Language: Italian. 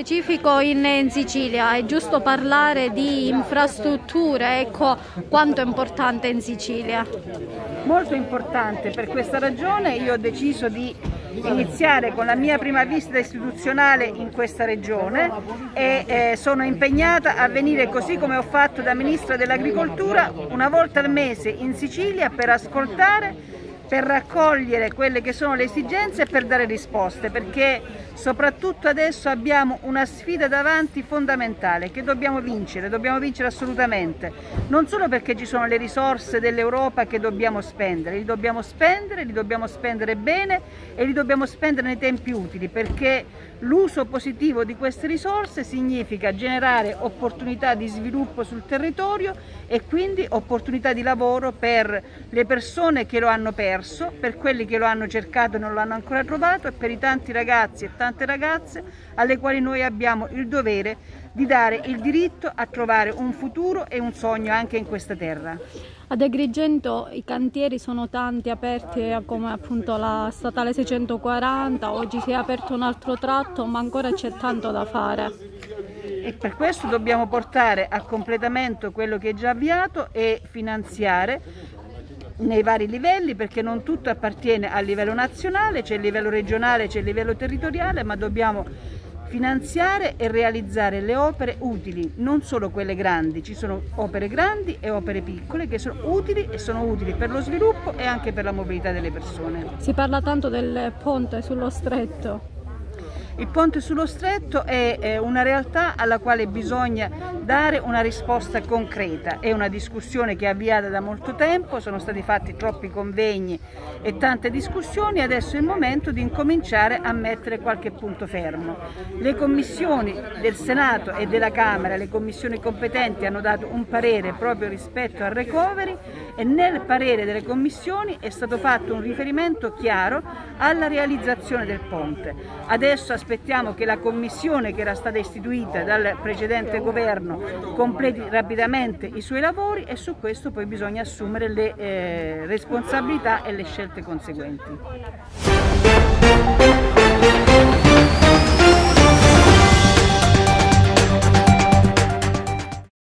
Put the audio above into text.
specifico in Sicilia, è giusto parlare di infrastrutture, ecco quanto è importante in Sicilia. Molto importante, per questa ragione io ho deciso di iniziare con la mia prima visita istituzionale in questa regione e sono impegnata a venire, così come ho fatto da Ministra dell'Agricoltura, una volta al mese in Sicilia per ascoltare, per raccogliere quelle che sono le esigenze e per dare risposte, perché soprattutto adesso abbiamo una sfida davanti fondamentale che dobbiamo vincere assolutamente, non solo perché ci sono le risorse dell'Europa che dobbiamo spendere, li dobbiamo spendere bene e li dobbiamo spendere nei tempi utili, perché l'uso positivo di queste risorse significa generare opportunità di sviluppo sul territorio e quindi opportunità di lavoro per le persone che lo hanno perso, per quelli che lo hanno cercato e non lo hanno ancora trovato e per i tanti ragazzi e tante ragazze alle quali noi abbiamo il dovere di dare il diritto a trovare un futuro e un sogno anche in questa terra. Ad Agrigento i cantieri sono tanti aperti, come appunto la statale 640, oggi si è aperto un altro tratto, ma ancora c'è tanto da fare. E per questo dobbiamo portare a completamento quello che è già avviato e finanziare nei vari livelli, perché non tutto appartiene al livello nazionale, c'è il livello regionale, c'è il livello territoriale, ma dobbiamo finanziare e realizzare le opere utili, non solo quelle grandi, ci sono opere grandi e opere piccole che sono utili e sono utili per lo sviluppo e anche per la mobilità delle persone. Si parla tanto del ponte sullo stretto. Il ponte sullo stretto è una realtà alla quale bisogna dare una risposta concreta, è una discussione che è avviata da molto tempo, sono stati fatti troppi convegni e tante discussioni, adesso è il momento di incominciare a mettere qualche punto fermo. Le commissioni del Senato e della Camera, le commissioni competenti hanno dato un parere proprio rispetto al recovery e nel parere delle commissioni è stato fatto un riferimento chiaro alla realizzazione del ponte. Adesso aspettiamo che la commissione che era stata istituita dal precedente governo completi rapidamente i suoi lavori e su questo poi bisogna assumere le responsabilità e le scelte conseguenti.